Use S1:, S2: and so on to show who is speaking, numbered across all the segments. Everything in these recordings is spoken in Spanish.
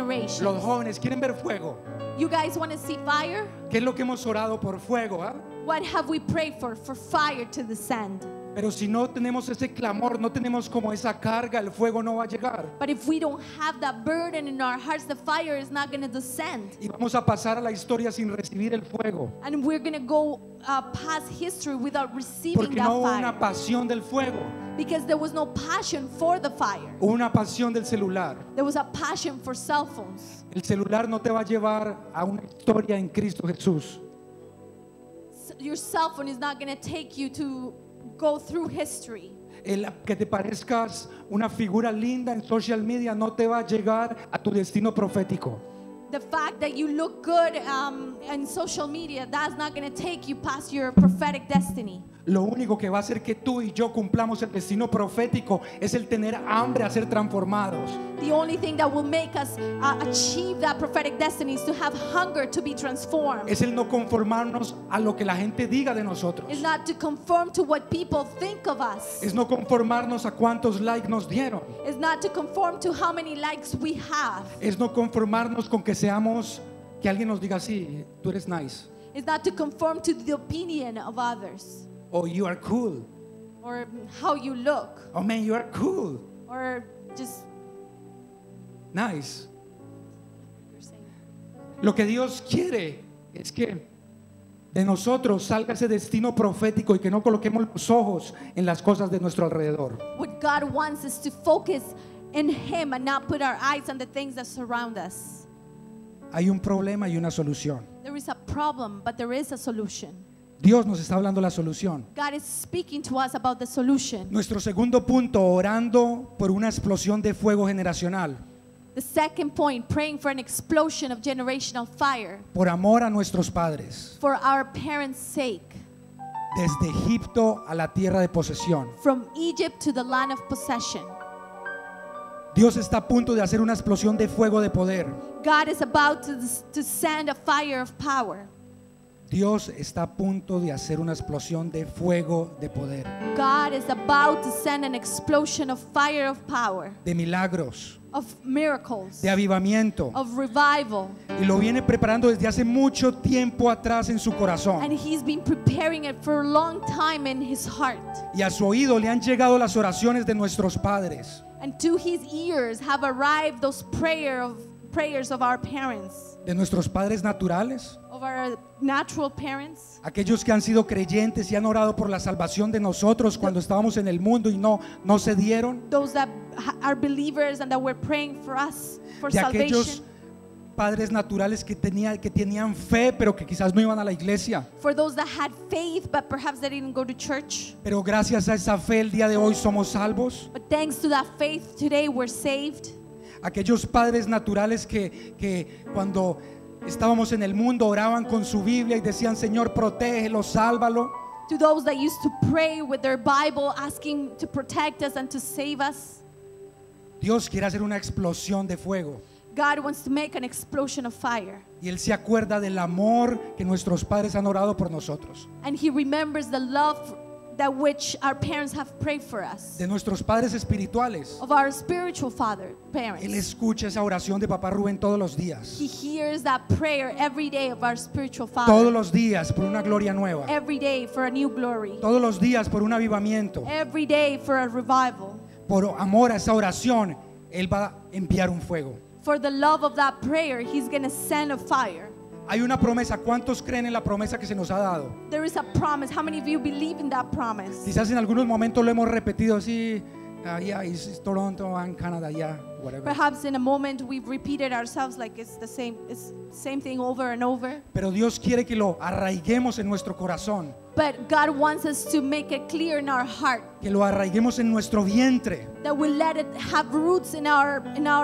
S1: generations.
S2: Los jóvenes quieren ver fuego.
S1: You guys want to see fire?
S2: ¿Qué es lo que hemos orado por fuego?
S1: What have we prayed for fire to descend?
S2: Pero si no tenemos ese clamor, no tenemos como esa carga, el fuego no va a llegar.
S1: But if we don't have that burden in our hearts, the fire is not going to descend.
S2: Y vamos a pasar a la historia sin recibir el fuego.
S1: And we're going to go past history without receiving
S2: Porque
S1: that
S2: no hubo
S1: fire.
S2: una pasión del fuego.
S1: Because there was no passion for the fire.
S2: Hubo una pasión del celular.
S1: There was a passion for cell phones.
S2: El celular no te va a llevar a una historia en Cristo Jesús.
S1: Your cell phone is not going to take you to go through history.
S2: El que te parezcas una figura linda en social media no te va a llegar a tu destino profético.
S1: The fact that you look good in social media, that's not going to take you past your prophetic destiny.
S2: Lo único que va a hacer que tú y yo cumplamos el destino profético es el tener hambre a ser transformados.
S1: The only thing that will make us achieve that prophetic destiny is to have hunger to be transformed.
S2: Es el no conformarnos a lo que la gente diga de nosotros.
S1: It's not to conform to what people think of us.
S2: Es no conformarnos a cuántos likes nos dieron.
S1: It's not to conform to how many likes we have.
S2: Es no conformarnos con que seamos, que alguien nos diga así, tú eres nice.
S1: It's not to conform to the opinion of others
S2: Oh, you are cool.
S1: or how you look
S2: Oh man, you are cool.
S1: or just
S2: Nice.
S1: you're saying.
S2: Lo que Dios quiere es que de nosotros salga ese destino profético y que no coloquemos los ojos en las cosas de nuestro alrededor.
S1: What God wants is to focus in Him and not put our eyes on the things that surround us.
S2: Hay un problema y una solución.
S1: There is a problem, but there is a solution.
S2: Dios nos está hablando la solución.
S1: God is speaking to us about the solution.
S2: Nuestro segundo punto, orando por una explosión de fuego generacional,
S1: The second point, praying for an explosion of generational fire
S2: por amor a nuestros padres,
S1: for our parents' sake.
S2: desde Egipto a la tierra de posesión.
S1: From Egypt to the land of possession.
S2: Dios está a punto de hacer una explosión de fuego de poder.
S1: God is about to send a fire of power.
S2: Dios está a punto de hacer una explosión de fuego de poder,
S1: God is about to send an explosion of fire of power,
S2: de milagros,
S1: of miracles,
S2: de avivamiento.
S1: of revival.
S2: Y lo viene preparando desde hace mucho tiempo atrás en su
S1: And
S2: corazón.
S1: He's been preparing it for a long time in His heart.
S2: Y a su oído le han llegado las oraciones de nuestros padres,
S1: And to His ears have arrived those prayers of our parents,
S2: de nuestros padres naturales,
S1: of our natural parents,
S2: aquellos que han sido creyentes y han orado por la salvación de nosotros cuando estábamos en el mundo y no se dieron.
S1: those that are believers and that were praying for us for
S2: De aquellos
S1: salvation,
S2: padres naturales que tenían fe pero que quizás no iban a la iglesia.
S1: for those that had faith but perhaps they didn't go to church.
S2: Pero gracias a esa fe el día de hoy somos salvos.
S1: But thanks to that faith, today we're saved.
S2: Aquellos padres naturales que cuando estábamos en el mundo oraban con su Biblia y decían: Señor, protégelo, sálvalo.
S1: To those that used to pray with their Bible, asking to protect us and to save us.
S2: Dios quiere hacer una explosión de fuego.
S1: God wants to make an explosion of fire.
S2: Y Él se acuerda del amor que nuestros padres han orado por nosotros,
S1: And He remembers the love that which our parents have prayed for us.
S2: de nuestros padres espirituales.
S1: Of our spiritual
S2: Él
S1: parents.
S2: escucha esa oración de Papá Rubén todos los días.
S1: He hears that prayer every day of our spiritual
S2: Todos
S1: father.
S2: los días por una gloria nueva.
S1: Every day for a new glory.
S2: Todos los días por un avivamiento.
S1: Every day for a revival.
S2: Por amor a esa oración, Él va a enviar un fuego.
S1: For the love of that prayer, He's going to send a fire.
S2: Hay una promesa. ¿Cuántos creen en la promesa que se nos ha dado?
S1: There is a promise. How many of you believe in that promise?
S2: Quizás en algunos momentos lo hemos repetido así. Yeah, it's Toronto and Canada, yeah, whatever.
S1: Perhaps in a moment we've repeated ourselves like it's the same thing over and over.
S2: Pero Dios quiere que lo arraiguemos en nuestro corazón,
S1: But God wants us to make it clear in our heart,
S2: que lo arraiguemos en nuestro vientre,
S1: that we let it have roots in our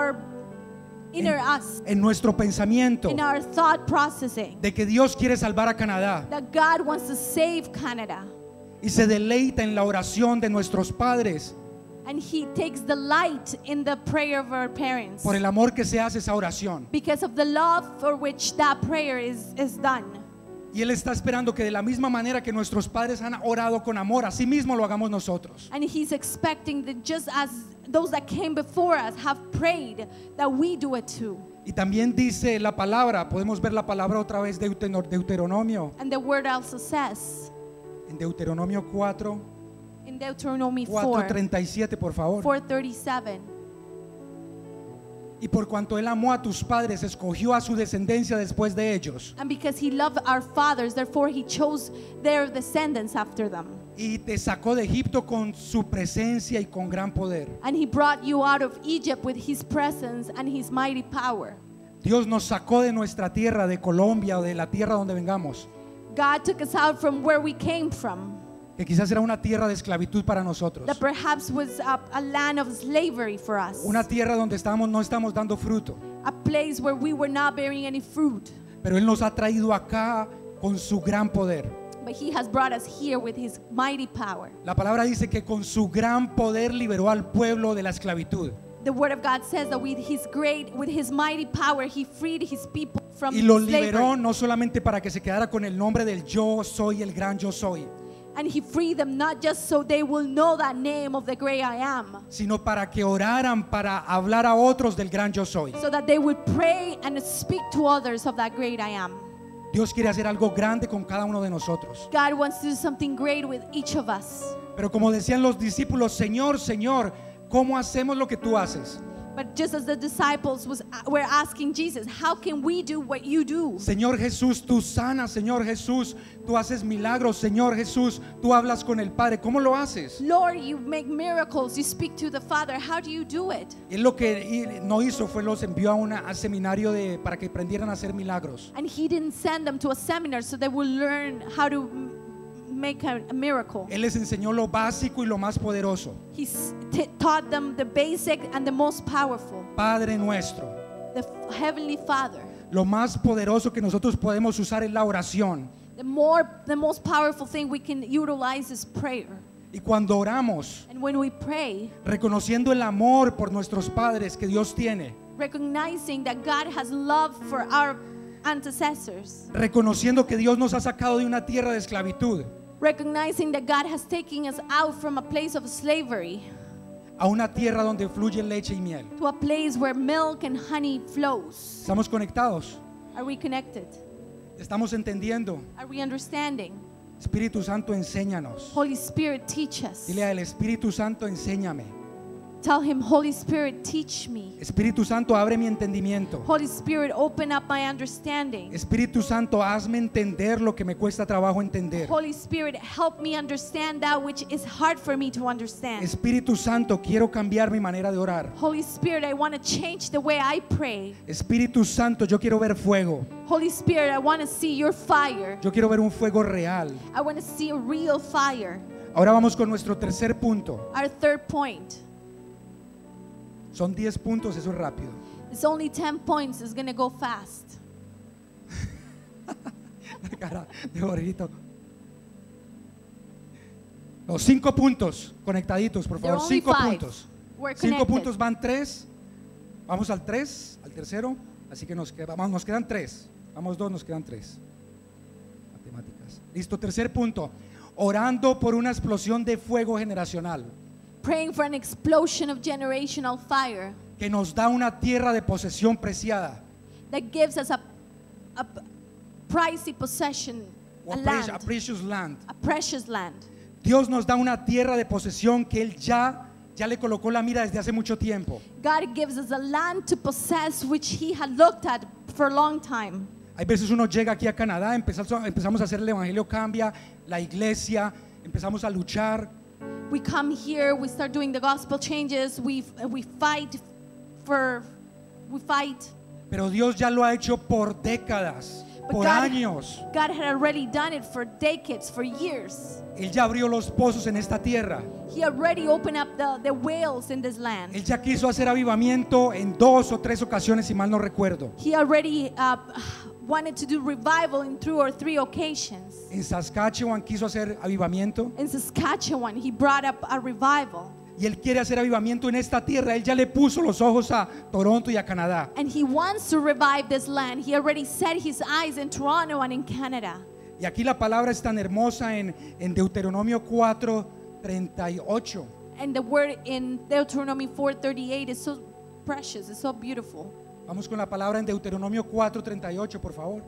S1: inner us,
S2: en nuestro pensamiento,
S1: in our thought processing,
S2: de que Dios quiere salvar a Canadá
S1: that God wants to save Canada.
S2: y se deleita en la oración de nuestros padres
S1: And He takes delight in the prayer of our parents
S2: por el amor que se hace esa oración.
S1: because of the love for which that prayer is done.
S2: Y Él está esperando que de la misma manera que nuestros padres han orado con amor, así mismo lo hagamos nosotros.
S1: And He's expecting that just as those that came before us have prayed, that we do it too.
S2: Y también dice la palabra, podemos ver la palabra otra vez, Deuteronomio,
S1: And the word also says
S2: en Deuteronomio 4,
S1: in Deuteronomy 4,
S2: 4:37, por favor.
S1: 4:37.
S2: Y por cuanto Él amó a tus padres, escogió a su descendencia después de ellos.
S1: And because He loved our fathers, therefore He chose their descendants after them.
S2: Y te sacó de Egipto con su presencia y con gran poder.
S1: And He brought you out of Egypt with His presence and His mighty power.
S2: Dios nos sacó de nuestra tierra, de Colombia o de la tierra donde vengamos,
S1: God took us out from where we came from,
S2: que quizás era una tierra de esclavitud para nosotros.
S1: that perhaps was a land of slavery for us,
S2: Una tierra donde no estamos dando fruto.
S1: a place where we were not bearing any fruit.
S2: Pero Él nos ha traído acá con su gran poder.
S1: But He has brought us here with His mighty power.
S2: La palabra dice que con su gran poder liberó al pueblo de la esclavitud.
S1: The Word of God says that with His mighty power, He freed His people from
S2: Y lo
S1: slavery.
S2: liberó no solamente para que se quedara con el nombre del yo soy, el gran yo soy,
S1: And He freed them not just so they will know that name of the great I am,
S2: sino para que oraran, para hablar a otros del gran yo soy.
S1: so that they would pray and speak to others of that great I am.
S2: Dios quiere hacer algo grande con cada uno de nosotros.
S1: God wants to do something great with each of us.
S2: Pero como decían los discípulos, Señor, Señor, ¿cómo hacemos lo que tú haces?
S1: But just as the disciples were asking Jesus, how can we do what you do?
S2: Señor Jesús, tú sanas, Señor Jesús, tú haces milagros, Señor Jesús, tú hablas con el Padre. ¿Cómo lo haces?
S1: Lord, you make miracles, you speak to the Father. How do you do it?
S2: Él lo que no hizo fue los envió a seminario para que aprendieran a hacer milagros.
S1: And He didn't send them to a seminar so they would learn how to make a miracle.
S2: Él les enseñó lo básico y lo más poderoso.
S1: He taught them the basic and the most powerful,
S2: Padre nuestro.
S1: the Heavenly Father.
S2: Lo más poderoso que nosotros podemos usar es la oración.
S1: The most powerful thing we can utilize is prayer.
S2: Y cuando oramos,
S1: And when we pray,
S2: reconociendo el amor por nuestros padres que Dios tiene,
S1: recognizing that God has love for our ancestors,
S2: reconociendo que Dios nos ha sacado de una tierra de esclavitud
S1: recognizing that God has taken us out from a place of slavery
S2: a una tierra donde fluye leche y miel.
S1: to a place where milk and honey flows.
S2: ¿Estamos conectados?
S1: Are we connected?
S2: ¿Estamos entendiendo?
S1: Are we understanding?
S2: Espíritu Santo, enséñanos.
S1: Holy Spirit, teach us.
S2: Dile al Espíritu Santo, enséñame.
S1: Tell Him, Holy Spirit, teach me.
S2: Espíritu Santo, abre mi entendimiento.
S1: Holy Spirit, open up my understanding.
S2: Espíritu Santo, hazme entender lo que me cuesta trabajo entender.
S1: Holy Spirit, help me understand that which is hard for me to understand.
S2: Espíritu Santo, quiero cambiar mi manera de orar.
S1: Holy Spirit, I want to change the way I pray.
S2: Espíritu Santo, yo quiero ver fuego.
S1: Holy Spirit, I want to see your fire.
S2: Yo quiero ver un fuego real.
S1: I want to see a real fire.
S2: Ahora vamos con nuestro tercer punto.
S1: Our third point.
S2: Son 10 puntos, eso es rápido.
S1: It's only 10 points. It's going to go fast.
S2: La cara de Jorgito. Los 5 puntos conectaditos, por
S1: There are
S2: favor.
S1: only
S2: 5
S1: 5.
S2: puntos.
S1: We're
S2: 5
S1: connected.
S2: puntos van 3. Vamos al 3, al tercero. Así que nos quedan 3. Vamos 2, nos quedan 3. Matemáticas. Listo, tercer punto. Orando por una explosión de fuego generacional
S1: Praying for an explosion of generational fire
S2: que nos da una tierra de posesión preciada.
S1: that gives us a pricey possession,
S2: O
S1: a
S2: a
S1: land,
S2: precious land.
S1: a precious land.
S2: Dios nos da una tierra de posesión que Él ya le colocó la mira desde hace mucho tiempo.
S1: God gives us a land to possess which He had looked at for a long time.
S2: Hay veces uno llega aquí a Canadá, empezamos a hacer el evangelio cambia, la iglesia, empezamos a luchar,
S1: We come here, we start doing the gospel changes, we fight.
S2: pero Dios ya lo ha hecho por décadas,
S1: But
S2: por años.
S1: God had already done it for decades, for years.
S2: Él ya abrió los pozos en esta tierra.
S1: He already opened up the wells in this land.
S2: Él ya quiso hacer avivamiento en 2 o 3 ocasiones, si mal no recuerdo.
S1: He already wanted to do revival in 2 or 3 occasions.
S2: En Saskatchewan quiso hacer avivamiento
S1: In Saskatchewan, He brought up a revival.
S2: y Él quiere hacer avivamiento en esta tierra. Él ya le puso los ojos a Toronto y a Canadá.
S1: And He wants to revive this land. He already set His eyes in Toronto and in Canada.
S2: Y aquí la palabra es tan hermosa en Deuteronomio 4:38.
S1: And the word in Deuteronomy 4:38 is so precious, it's so beautiful.
S2: Vamos con la palabra en Deuteronomio 4:38, por favor.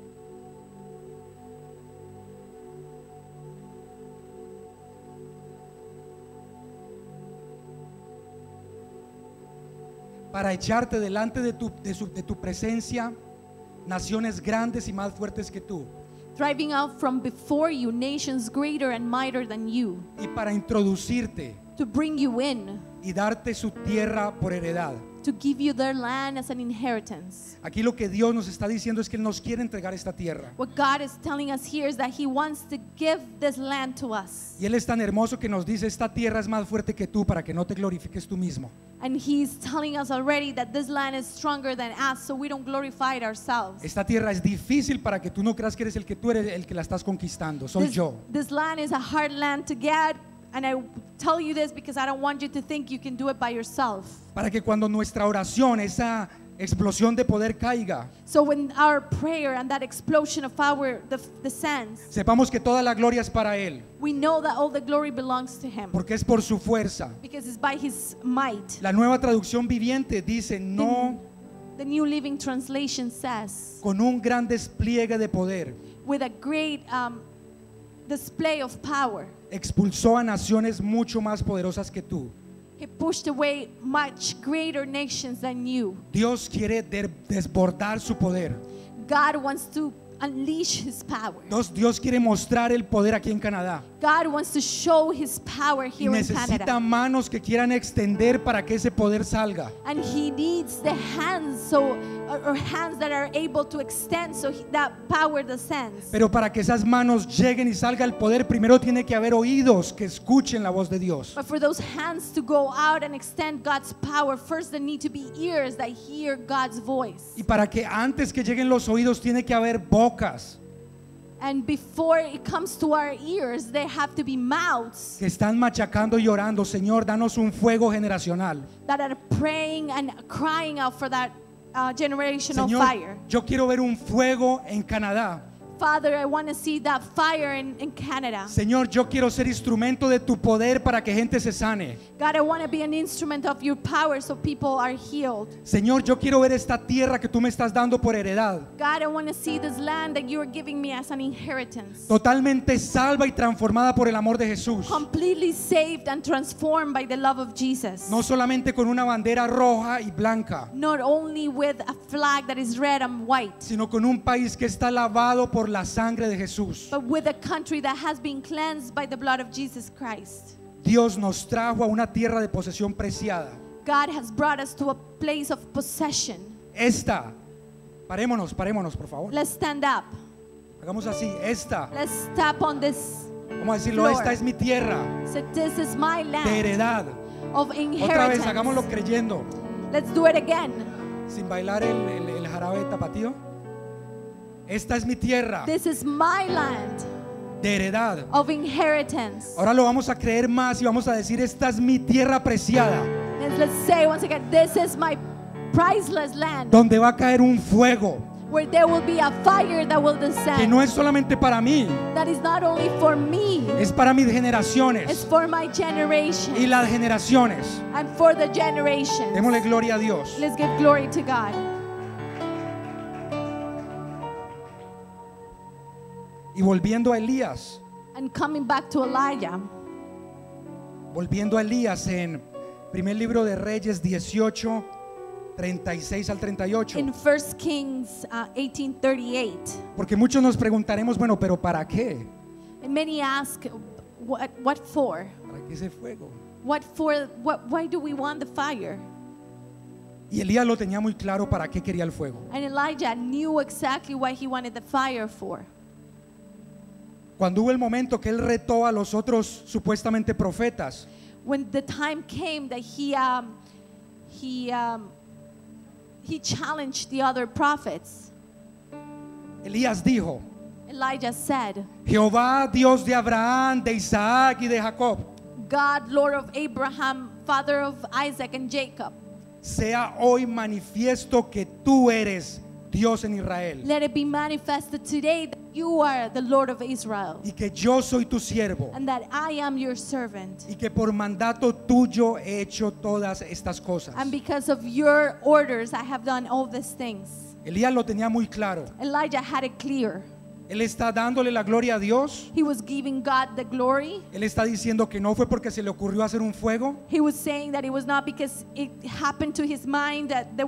S2: Para echarte delante de tu presencia naciones grandes y más fuertes que tú,
S1: Driving out from before you nations greater and mightier than you,
S2: y para introducirte
S1: to bring you in,
S2: y darte su tierra por heredad.
S1: to give you their land as an inheritance.
S2: Aquí lo que Dios nos está diciendo es que Él nos quiere entregar esta tierra.
S1: What God is telling us here is that He wants to give this land to us.
S2: Y Él es tan hermoso que nos dice: esta tierra es más fuerte que tú, para que no te glorifiques tú mismo.
S1: And He's telling us already that this land is stronger than us, so we don't glorify it ourselves.
S2: Esta tierra es difícil para que tú no creas que eres el que tú eres el que la estás conquistando. Soy yo.
S1: This land is a hard land to get, and I tell you this because I don't want you to think you can do it by yourself.
S2: Para que cuando nuestra oración, esa explosión de poder caiga,
S1: So when our prayer and that explosion of power descends,
S2: sepamos que toda la gloria es para Él,
S1: we know that all the glory belongs to Him
S2: porque es por su fuerza.
S1: because it's by His might.
S2: La Nueva Traducción Viviente dice: no
S1: The New Living Translation says,
S2: con un gran despliegue de poder
S1: with a great display of power,
S2: expulsó a naciones mucho más poderosas que tú.
S1: He pushed away much greater nations than you.
S2: Dios quiere desbordar su poder.
S1: God wants to unleash His power.
S2: Dios quiere mostrar el poder aquí en Canadá.
S1: God wants to show His power
S2: Y
S1: here in
S2: necesita
S1: Canada.
S2: manos que quieran extender para que ese poder salga.
S1: And He needs the hands, or hands that are able to extend so that power descends.
S2: Pero para que esas manos lleguen y salga el poder, primero tiene que haber oídos que escuchen la voz de Dios.
S1: But for those hands to go out and extend God's power, first there need to be ears that hear God's voice.
S2: Y para que antes que lleguen los oídos tiene que haber bocas
S1: And before it comes to our ears, there have to be mouths
S2: que están machacando y orando: Señor, danos un fuego generacional.
S1: that are praying and crying out for that generational
S2: Señor,
S1: fire.
S2: yo quiero ver un fuego en Canadá.
S1: Father, I want to see that fire in Canada.
S2: Señor, yo quiero ser instrumento de tu poder para que gente se sane.
S1: God, I want to be an instrument of your power so people are healed.
S2: Señor, yo quiero ver esta tierra que tú me estás dando por heredad,
S1: God, I want to see this land that you are giving me as an inheritance,
S2: totalmente salva y transformada por el amor de Jesús.
S1: completely saved and transformed by the love of Jesus.
S2: No solamente con una bandera roja y blanca,
S1: Not only with a flag that is red and white,
S2: sino con un país que está lavado por la sangre de Jesús.
S1: but with a country that has been cleansed by the blood of Jesus Christ.
S2: Dios nos trajo a una tierra de posesión preciada.
S1: God has brought us to a place of possession.
S2: Parémonos por favor.
S1: Let's stand up.
S2: Hagamos así,
S1: Let's tap on this.
S2: vamos a decirlo,
S1: Floor.
S2: esta es mi tierra
S1: So this is my
S2: de
S1: land
S2: heredad.
S1: of
S2: Otra vez,
S1: inheritance.
S2: hagámoslo creyendo,
S1: Let's do it again.
S2: sin bailar el jarabe tapatío. Esta es mi tierra
S1: This is my land
S2: de heredad.
S1: of inheritance.
S2: Ahora lo vamos a creer más y vamos a decir: esta es mi tierra preciada,
S1: Let's say once again, this is my priceless land
S2: donde va a caer un fuego
S1: where there will be a fire that will
S2: que
S1: descend.
S2: no es solamente para mí,
S1: That is not only for me,
S2: es para mis
S1: it's
S2: generaciones
S1: for my generation
S2: y las generaciones.
S1: and for the generations.
S2: Démosle gloria a Dios.
S1: Let's give glory to God.
S2: Y volviendo a Elías,
S1: And coming back to Elijah,
S2: en primer libro de Reyes 18, 36 al 38.
S1: in 1 Kings 18:38,
S2: Porque muchos nos preguntaremos: bueno, pero ¿para qué?
S1: and many ask, what for?
S2: ¿Para qué ese fuego?
S1: What for? Why do we want the fire?
S2: Y Elías lo tenía muy claro para qué quería el fuego.
S1: And Elijah knew exactly what he wanted the fire for.
S2: Cuando hubo el momento que él retó a los otros supuestamente profetas,
S1: When the time came that he challenged the other prophets,
S2: Elías dijo:
S1: Elijah said,
S2: Jehová, Dios de Abraham, de Isaac y de Jacob,
S1: God, Lord of Abraham, father of Isaac and Jacob,
S2: sea hoy manifiesto que tú eres Dios en Israel
S1: Let it be manifested today that you are the Lord of Israel
S2: y que yo soy tu siervo
S1: and that I am your servant.
S2: y que por mandato tuyo he hecho todas estas cosas.
S1: And because of your orders, I have done all these things.
S2: Elías lo tenía muy claro.
S1: Elijah had it clear.
S2: Él está dándole la gloria a Dios.
S1: He was giving God the glory.
S2: Él está diciendo que no fue porque se le ocurrió hacer un fuego,
S1: He was saying that it was not because it happened to his mind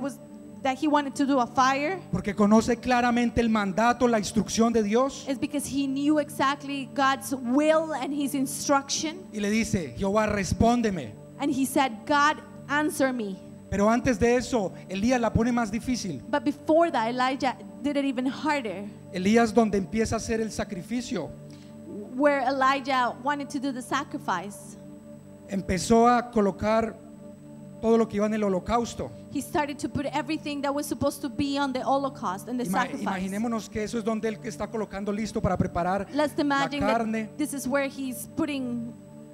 S1: that he wanted to do a fire.
S2: porque conoce claramente el mandato, la instrucción de Dios.
S1: It's because he knew exactly God's will and his instruction.
S2: Y le dice: Jehová, respóndeme.
S1: And he said, God, answer me.
S2: Pero antes de eso, Elías la pone más difícil.
S1: But before that, Elijah did it even harder,
S2: Elías, donde empieza a hacer el sacrificio,
S1: where Elijah wanted to do the sacrifice.
S2: empezó a colocar todo lo que iba en el holocausto.
S1: He started to put everything that was supposed to be on the Holocaust and the sacrifice.
S2: Imaginémonos que eso es donde él está colocando listo para preparar
S1: Let's
S2: la
S1: imagine
S2: carne,
S1: that this is where he's putting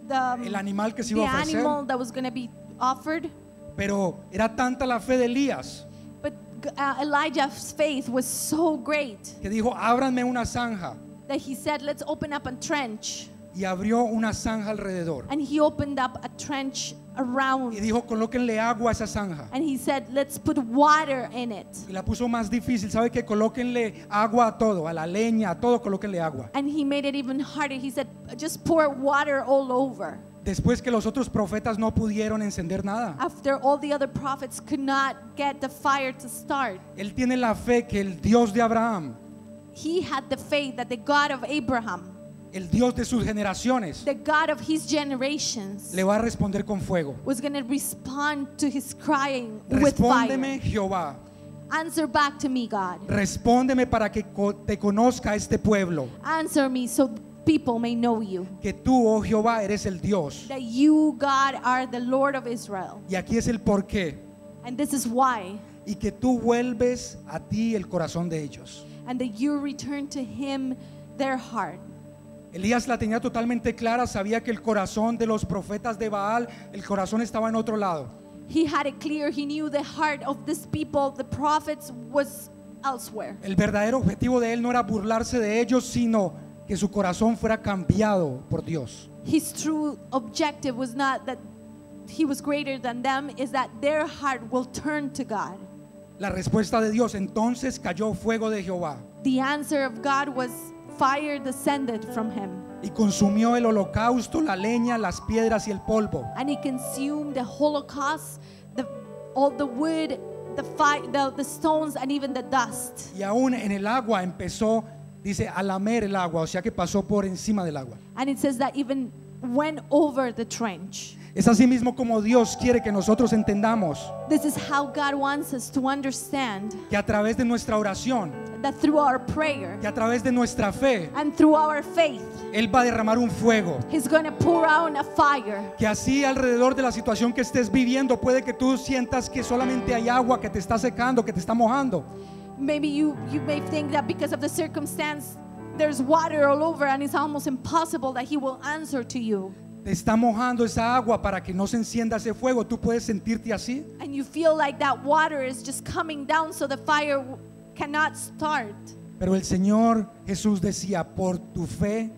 S2: el animal que se
S1: the
S2: iba a ofrecer.
S1: animal that was going to be offered.
S2: Pero era tanta la fe de Elías
S1: But Elijah's faith was so great
S2: que dijo: ábranme una zanja.
S1: that he said, let's open up a trench.
S2: Y abrió una zanja alrededor.
S1: And he opened up a trench around.
S2: Y dijo: colóquenle agua a esa zanja.
S1: And he said, let's put water in it.
S2: Y la puso más difícil. ¿Sabe que? Colóquenle agua a todo, a la leña, a todo, colóquenle agua.
S1: And he made it even harder. He said, just pour water all over.
S2: Después que los otros profetas no pudieron encender nada.
S1: After all the other prophets could not get the fire to start,
S2: Él tiene la fe que el Dios de Abraham,
S1: he had the faith that the God of Abraham,
S2: el Dios de sus generaciones,
S1: the God of his generations,
S2: le va a responder con fuego.
S1: was going to respond to his crying with fire.
S2: Respóndeme, Jehová.
S1: Answer back to me, God.
S2: Respóndeme para que te conozca este pueblo.
S1: Answer me so people may know you.
S2: Que tú, oh Jehová, eres el Dios.
S1: That you, God, are the Lord of Israel.
S2: Y aquí es el porqué.
S1: And this is why.
S2: Y que tú vuelves a ti el corazón de ellos.
S1: And that you return to him their heart.
S2: Elías la tenía totalmente clara, sabía que el corazón de los profetas de Baal, el corazón estaba en otro lado.
S1: He had it clear. He knew the heart of this people, the prophets, was elsewhere.
S2: El verdadero objetivo de él no era burlarse de ellos, sino que su corazón fuera cambiado por Dios.
S1: His true objective was not that he was greater than them, is that their heart will turn to God.
S2: La respuesta de Dios: entonces cayó fuego de Jehová
S1: The answer of God was fire descended from him.
S2: y consumió el holocausto, la leña, las piedras y el polvo.
S1: And he consumed the holocaust, all the wood, the stones, and even the dust.
S2: Y aún en el agua empezó, dice, a lamer el agua, o sea que pasó por encima del agua.
S1: And it says that even went over the trench.
S2: Es así mismo como Dios quiere que nosotros entendamos
S1: This is how God wants us to understand
S2: que a través de nuestra oración,
S1: that through our prayer
S2: que a través de nuestra fe,
S1: and through our faith,
S2: Él va a derramar un fuego.
S1: he's going to pour out a fire.
S2: Que así alrededor de la situación que estés viviendo, puede que tú sientas que solamente hay agua que te está secando, que te está mojando.
S1: Maybe you may think that because of the circumstance there's water all over and it's almost impossible that he will answer to you.
S2: Te está mojando esa agua para que no se encienda ese fuego. Tú puedes sentirte así.
S1: And you feel like that water is just coming down so the fire cannot start.
S2: Pero el Señor Jesús decía: por tu fe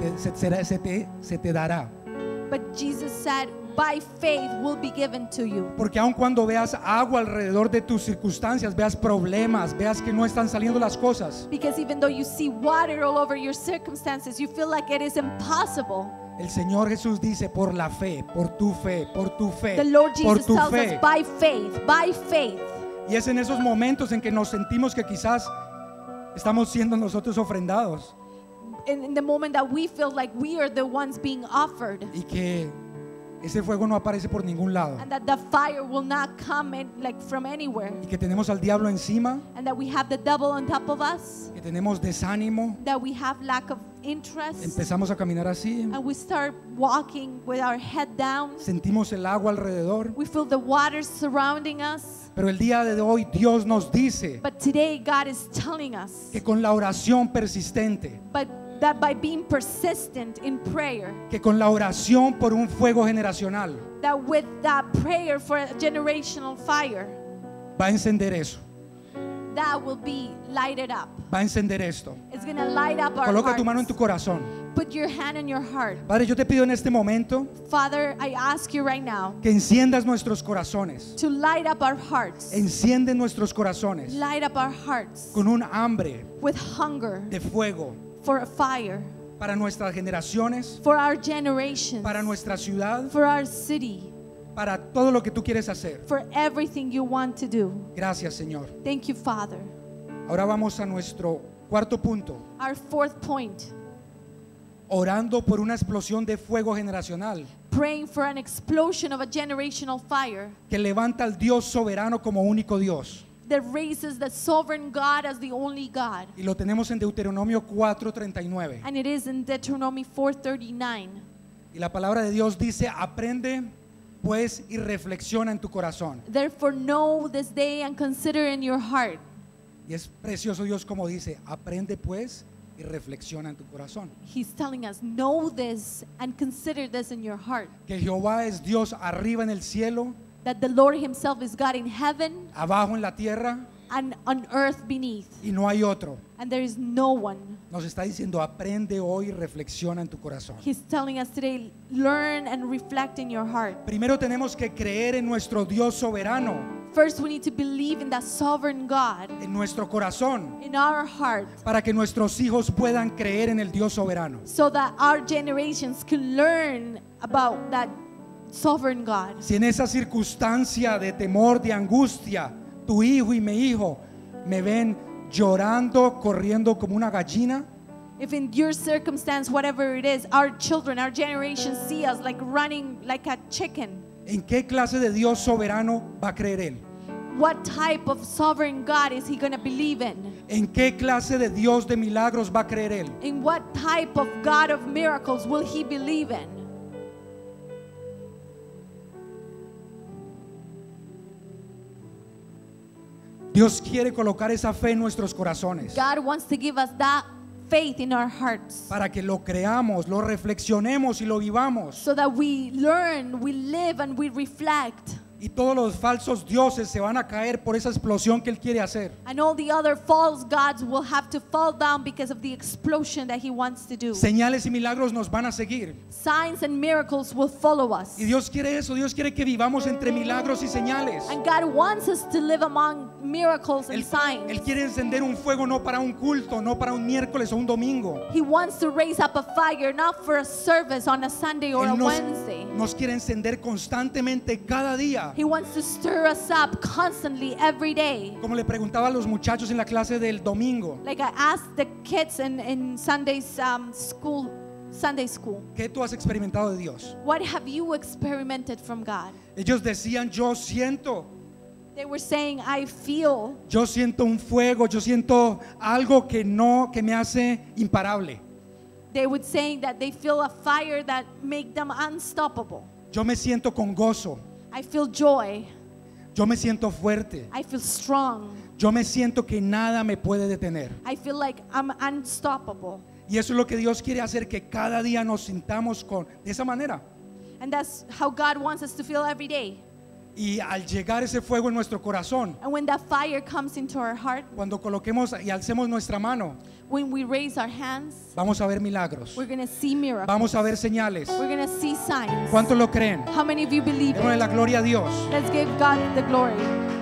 S2: se te dará.
S1: But Jesus said, by faith will be given to you.
S2: Porque aun cuando veas agua alrededor de tus circunstancias, veas problemas, veas que no están saliendo las cosas,
S1: Because even though you see water all over your circumstances, you feel like it is impossible.
S2: el Señor Jesús dice: por la fe, por tu fe, por tu fe,
S1: The Lord
S2: por
S1: Jesus
S2: tu
S1: tells
S2: fe.
S1: us by faith, by faith.
S2: Y es en esos momentos en que nos sentimos que quizás estamos siendo nosotros ofrendados
S1: In the moment that we feel like we are the ones being offered,
S2: y que ese fuego no aparece por ningún lado
S1: and that the fire will not come from anywhere,
S2: y que tenemos al diablo encima,
S1: and that we have the devil on top of us,
S2: que tenemos desánimo,
S1: that we have lack of interest,
S2: empezamos a caminar así,
S1: and we start walking with our head down.
S2: sentimos el agua alrededor.
S1: We feel the water surrounding us.
S2: Pero el día de hoy Dios nos dice
S1: But today God is telling us
S2: que con la oración persistente,
S1: that by being persistent in prayer,
S2: que con la oración por un fuego generacional,
S1: that with that prayer for a generational fire,
S2: va a encender eso.
S1: that will be lighted up.
S2: Va a encender esto.
S1: It's going to light up our
S2: Coloca tu mano en
S1: hearts.
S2: tu corazón.
S1: Put your hand in your heart.
S2: Padre, yo te pido en este momento
S1: Father, I ask you right now
S2: que enciendas nuestros corazones.
S1: to light up our hearts.
S2: Enciende nuestros corazones
S1: Light up our hearts
S2: con un hambre
S1: with hunger
S2: de fuego
S1: for a fire,
S2: para nuestras generaciones,
S1: for our generations,
S2: para nuestra ciudad,
S1: for our city,
S2: para todo lo que tú quieres hacer.
S1: for everything you want to do.
S2: Gracias, Señor.
S1: Thank you, Father.
S2: Ahora vamos a nuestro cuarto punto.
S1: Our fourth point,
S2: Orando por una explosión de fuego generacional
S1: praying for an explosion of a generational fire
S2: que levanta al Dios soberano como único Dios.
S1: that raises the sovereign God as the only God.
S2: Y lo tenemos en Deuteronomio 4:39.
S1: And it is in Deuteronomy 4:39.
S2: Y la palabra de Dios dice, aprende pues y reflexiona en tu corazón.
S1: Therefore know this day and consider in your heart.
S2: Y es precioso Dios como dice, aprende pues y reflexiona en tu corazón.
S1: He's telling us, know this and consider this in your heart.
S2: Que Jehová es Dios arriba en el cielo,
S1: That the Lord himself is God in heaven
S2: abajo en la tierra,
S1: and on earth beneath.
S2: y no hay otro.
S1: And there is no one.
S2: Nos está diciendo, aprende hoy y reflexiona en tu corazón.
S1: He's telling us today, learn and reflect in your heart.
S2: Primero tenemos que creer en nuestro Dios soberano,
S1: First, we need to believe in that sovereign God
S2: en nuestro corazón,
S1: in our heart
S2: para que nuestros hijos puedan creer en el Dios soberano.
S1: so that our generations can learn about that sovereign God.
S2: Si en esa circunstancia de temor, de angustia, tu hijo y mi hijo me ven llorando, corriendo como una gallina,
S1: If in your circumstance, whatever it is, our children, our generations see us like running like a chicken,
S2: ¿en qué clase de Dios soberano va a creer él?
S1: what type of sovereign God is he going to believe in?
S2: ¿En qué clase de Dios de milagros va a creer él?
S1: In what type of God of miracles will he believe in?
S2: Dios quiere colocar esa fe en nuestros corazones
S1: God wants to give us that faith in our hearts
S2: para que lo creamos, lo reflexionemos y lo vivamos.
S1: so that we learn, we live, and we reflect.
S2: Y todos los falsos dioses se van a caer por esa explosión que él quiere hacer.
S1: And all the other false gods will have to fall down because of the explosion that he wants to do.
S2: Señales y milagros nos van a seguir.
S1: Signs and miracles will follow us.
S2: Y Dios quiere eso, Dios quiere que vivamos entre milagros y señales.
S1: And God wants us to live among miracles and
S2: Él
S1: signs.
S2: quiere encender un fuego no para un culto, no para un miércoles o un domingo.
S1: He wants to raise up a fire, not for a service on a Sunday or a
S2: Él
S1: Wednesday.
S2: nos quiere encender constantemente cada día.
S1: He wants to stir us up constantly every day.
S2: Como le preguntaba a los muchachos en la clase del domingo,
S1: Like I asked the kids in Sunday school,
S2: ¿qué tú has experimentado de Dios?
S1: what have you experimented from God?
S2: Ellos decían, yo siento
S1: They were saying, I feel,
S2: un fuego, yo siento algo que me hace imparable.
S1: they would saying that they feel a fire that make them unstoppable.
S2: Yo me siento con gozo,
S1: I feel joy.
S2: yo me siento fuerte,
S1: I feel strong.
S2: yo me siento que nada me puede detener.
S1: I feel like I'm unstoppable.
S2: Y eso es lo que Dios quiere hacer, que cada día nos sintamos de esa manera.
S1: And that's how God wants us to feel every day.
S2: Y al llegar ese fuego en nuestro corazón,
S1: And when that fire comes into our heart,
S2: cuando coloquemos y alcemos nuestra mano,
S1: when we raise our hands,
S2: vamos a ver milagros,
S1: we're going to see miracles.
S2: vamos a ver señales.
S1: We're going to see signs.
S2: ¿Cuántos lo creen?
S1: How many of you believe
S2: Démosle
S1: it?
S2: la gloria a Dios.
S1: Let's give God the glory.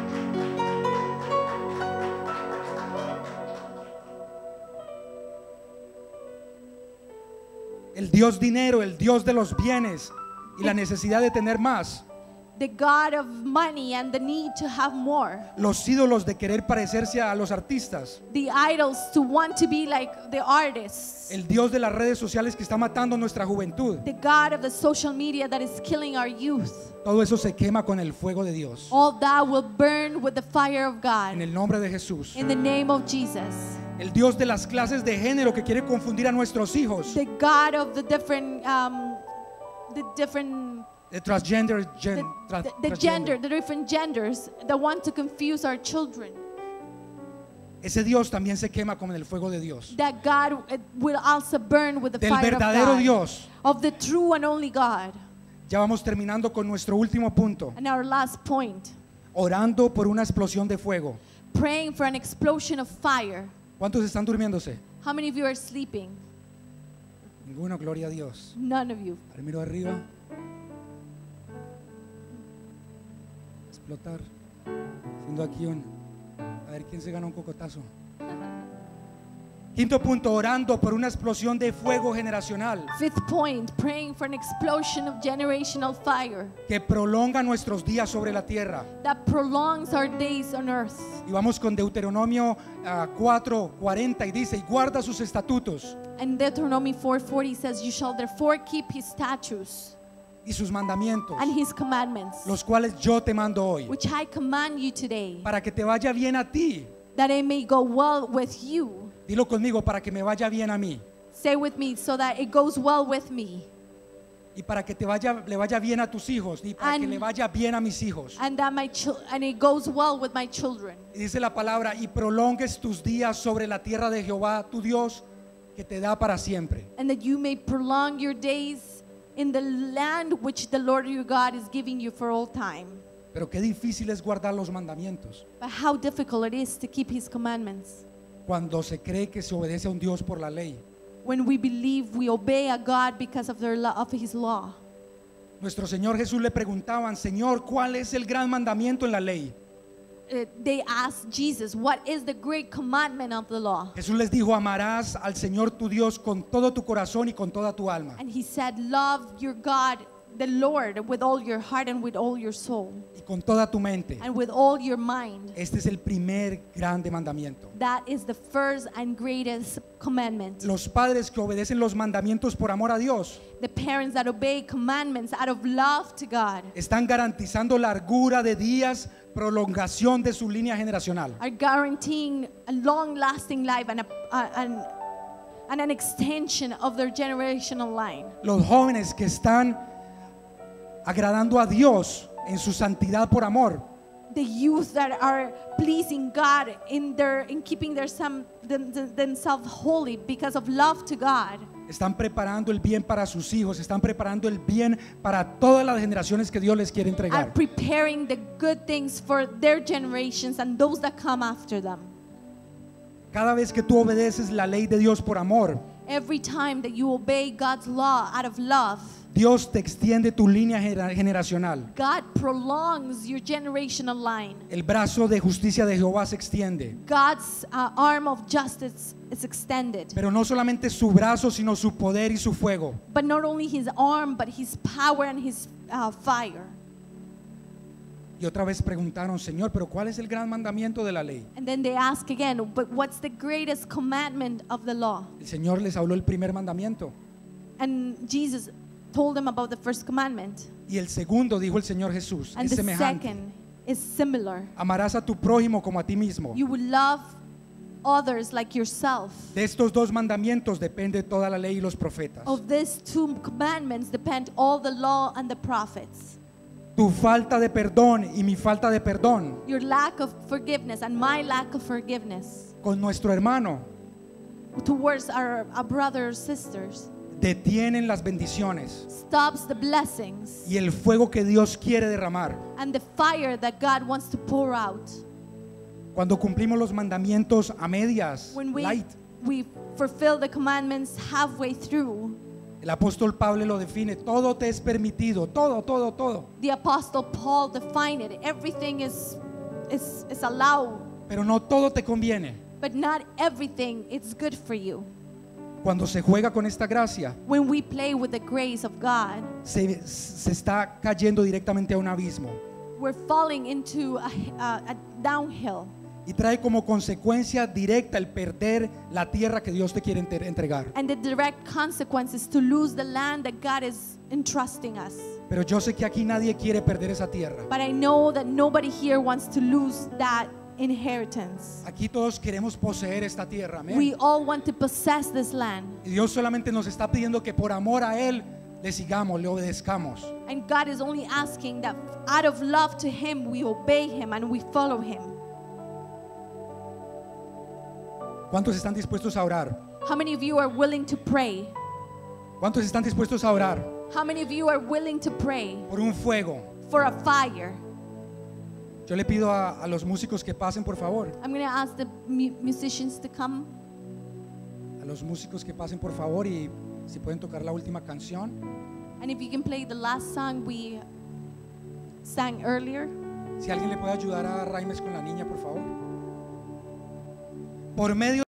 S2: El Dios dinero, el Dios de los bienes y la necesidad de tener más.
S1: The God of money and the need to have more.
S2: Los ídolos de querer parecerse a los artistas.
S1: The idols to want to be like the artists.
S2: El Dios de las redes sociales que está matando nuestra juventud.
S1: The God of the social media that is killing our youth.
S2: Todo eso se quema con el fuego de Dios.
S1: All that will burn with the fire of
S2: En
S1: God.
S2: el nombre de Jesús.
S1: In the name of Jesus.
S2: El Dios de las clases de género que quiere confundir a nuestros hijos.
S1: The God of the different
S2: The transgender,
S1: the gender, the different genders that want to confuse our children.
S2: Ese Dios también se quema con el fuego de Dios.
S1: That God will also burn with the
S2: Del
S1: fire of
S2: verdadero
S1: God.
S2: Dios.
S1: Of the true and only God.
S2: Ya vamos terminando con nuestro último punto.
S1: And our last point,
S2: Orando por una explosión de fuego.
S1: praying for an explosion of fire.
S2: ¿Cuántos están durmiéndose?
S1: How many of you are sleeping?
S2: Ninguno, gloria a Dios.
S1: None of you.
S2: Ahora miro arriba. Explotar. Haciendo aquí a ver quién se gana un cocotazo. Quinto punto, orando por una explosión de fuego generacional
S1: Fifth point, praying for an explosion of generational fire
S2: que prolonga nuestros días sobre la tierra.
S1: that prolongs our days on earth.
S2: Y vamos con Deuteronomio 4:40 y dice, y guarda sus estatutos
S1: And Deuteronomy 4:40 says, "You shall therefore keep his statutes
S2: y sus mandamientos,
S1: and his commandments,
S2: los cuales yo te mando hoy,
S1: which I command you today,
S2: para que te vaya bien a ti.
S1: that it may go well with you."
S2: Dilo conmigo, para que me vaya bien a mí
S1: Say with me, so that it goes well with me,
S2: y para que le vaya bien a tus hijos y para que
S1: And-
S2: le vaya bien a mis hijos.
S1: and that and it goes well with my children.
S2: Y dice la palabra, y prolongues tus días sobre la tierra de Jehová tu Dios, que te da para siempre.
S1: And that you may prolong your days in the land which the Lord your God is giving you for all time.
S2: Pero qué difícil es guardar los mandamientos
S1: But how difficult it is to keep his commandments.
S2: cuando se cree que se obedece a un Dios por la ley.
S1: When we believe we obey a God because of of his law.
S2: Nuestro Señor Jesús le preguntaban, Señor, ¿cuál es el gran mandamiento en la ley?
S1: They asked Jesus, what is the great commandment of the law?
S2: Jesús les dijo, amarás al Señor tu Dios con todo tu corazón y con toda tu alma
S1: And he said, love your God, the Lord, with all your heart and with all your soul
S2: y con toda tu mente.
S1: and with all your mind.
S2: Este es el primer grande mandamiento.
S1: That is the first and greatest commandment.
S2: Los padres que obedecen los mandamientos por amor a Dios
S1: The parents that obey commandments out of love to God
S2: están garantizando largura de días, prolongación de su línea generacional.
S1: are guaranteeing a long-lasting life and an extension of their generational line.
S2: Los jóvenes que están agradando a Dios en su santidad por amor
S1: The youth that are pleasing God in keeping themselves holy because of love to God
S2: están preparando el bien para sus hijos, están preparando el bien para todas las generaciones que Dios les quiere
S1: are
S2: entregar.
S1: preparing the good things for their generations and those that come after them.
S2: Cada vez que tú obedeces la ley de Dios por amor,
S1: Every time that you obey God's law out of love,
S2: Dios te extiende tu línea generacional.
S1: God prolongs your generational line.
S2: El brazo de justicia de Jehová se extiende.
S1: God's arm of justice is extended.
S2: Pero no solamente su brazo, sino su poder y su fuego.
S1: But not only his arm, but his power and his fire.
S2: Y otra vez preguntaron, Señor, pero ¿cuál es el gran mandamiento de la ley?
S1: And then they ask again, but what's the greatest commandment of the law?
S2: El Señor les habló el primer mandamiento.
S1: And Jesus told them about the first commandment.
S2: Y el segundo, dijo el Señor Jesús,
S1: And
S2: es
S1: the
S2: semejante.
S1: second is similar.
S2: Amarás a tu prójimo como a ti mismo.
S1: You will love others like yourself.
S2: De estos dos mandamientos depende toda la ley y los profetas.
S1: Of these two commandments depend all the law and the prophets.
S2: Tu falta de perdón y mi falta de perdón
S1: Your lack of forgiveness and my lack of forgiveness
S2: con nuestro hermano
S1: towards our brothers, sisters,
S2: detienen las bendiciones
S1: stops the blessings
S2: y el fuego que Dios quiere derramar.
S1: and the fire that God wants to pour out.
S2: Cuando cumplimos los mandamientos a medias,
S1: When
S2: light,
S1: we fulfill the commandments halfway through,
S2: el apóstol Pablo lo define, todo te es permitido, todo,
S1: the apostle Paul defined it. Everything is allowed,
S2: pero no todo te conviene.
S1: but not everything is good for you.
S2: Cuando se juega con esta gracia,
S1: When we play with the grace of God,
S2: se está cayendo directamente a un abismo
S1: we're falling into a downhill.
S2: y trae como consecuencia directa el perder la tierra que Dios te quiere entregar.
S1: And the direct consequence is to lose the land that God is entrusting us.
S2: Pero yo sé que aquí nadie quiere perder esa tierra.
S1: But I know that nobody here wants to lose that inheritance.
S2: Aquí todos queremos poseer esta tierra, amén.
S1: We all want to possess this land.
S2: Y Dios solamente nos está pidiendo que por amor a Él le sigamos, le obedezcamos.
S1: And God is only asking that out of love to Him, we obey Him and we follow Him.
S2: ¿Cuántos están dispuestos a orar?
S1: How many of you are willing to pray?
S2: ¿Cuántos están dispuestos a orar
S1: How many of you are willing to pray
S2: por un fuego?
S1: for a fire?
S2: Yo le pido a los músicos que pasen, por favor.
S1: I'm going to ask the musicians to come.
S2: A los músicos que pasen, por favor, y si pueden tocar la última canción.
S1: And if you can play the last song we sang earlier.
S2: Si alguien le puede ayudar a Raimes con la niña, por favor. Por medio